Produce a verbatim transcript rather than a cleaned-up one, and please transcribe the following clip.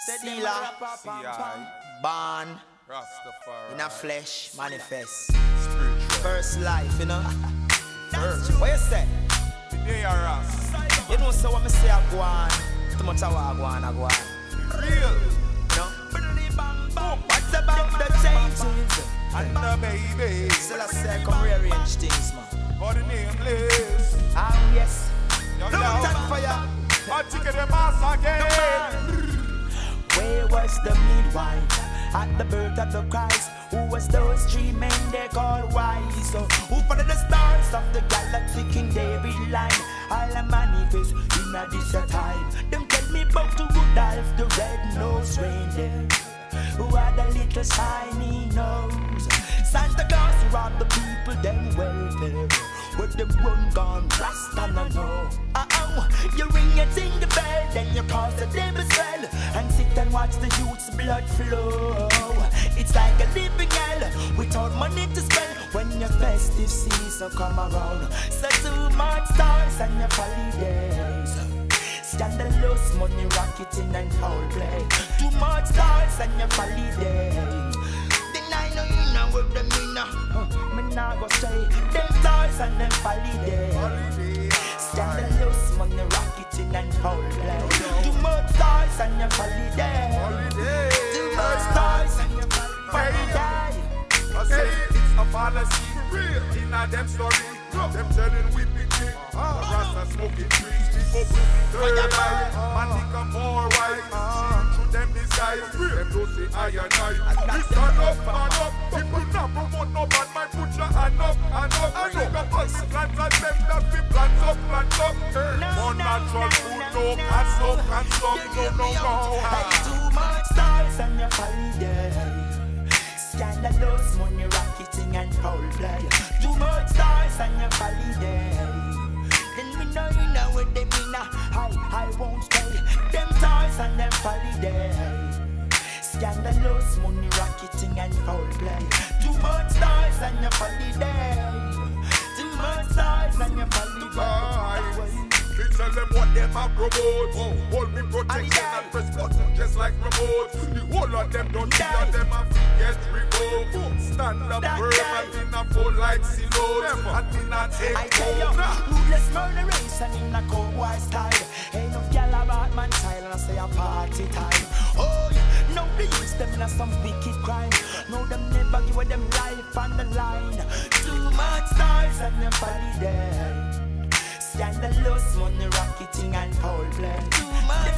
Sealer, born in a flesh, manifest. First life, you know. First. What you say? You know, so what me say, I go on. Too much I want, I go on, I go on. Real. No? What's about the changes? And the baby. Still I say, come rearrange things, man. For the nameless. Ah, yes. Lutan, Fyah. I'll take the mass again. Where was the midwife at the birth of the Christ? Who was those three men they call wise? So who followed the stars of the galaxy, King David line? All a manifest in a this time. Them tell me about the Rudolph, the red-nosed reindeer, who had a little shiny nose. Santa Claus who robbed the people, them welfare, with them run gone, rust and I know. Uh-oh, you ring your tingle bell, then you cause the devil swell, and sit and watch the youth's blood flow. It's like a living hell, without money to spend, when your festive season come around. So too much stars and your holidays, scandalous money racketing and foul play. Too much stars and your holidays. Then I know you know what them mean now. Uh, me nah go say them stars and them holidays. Scandalous money racketing and foul play. Too much stars and your holidays. Too much stars and your holidays. I say it's a fallacy. Real. In a them story. Them telling we big thing. Rasta smoking trees. People with the third eye. Man think I'm more wise. Through them disguise. Them don't say I and I. We stand up, man up. People not promote no bad man. Put your hand up, hand up. I look up us. Plans and them that we plans up, plans up. More natural food, no can stop, can stop. No, no, no. Too much stars and your holiday. Scandalous money racketing and foul play. Too much stars and your holiday. Then we know you know what they mean now. I, I won't stay. Them stars and them holiday. Scandalous money racketing and foul play. Too much stars and your holiday. Too much stars and your holiday. Tell them what them a promote. Oh, hold me protection and press button just like remote. The whole of them don't hear them a get revoked. Stand up firm and in a full like silos. And in a take I tell you, ruthless murder race and in a cowboy style. Ain't no gal about man child and I say a party time. Oh, yeah, no they use them in some wicked crime. No them never give them life on the line. Too much stars and them holiday. Scandalous money racketing and foul play. Too much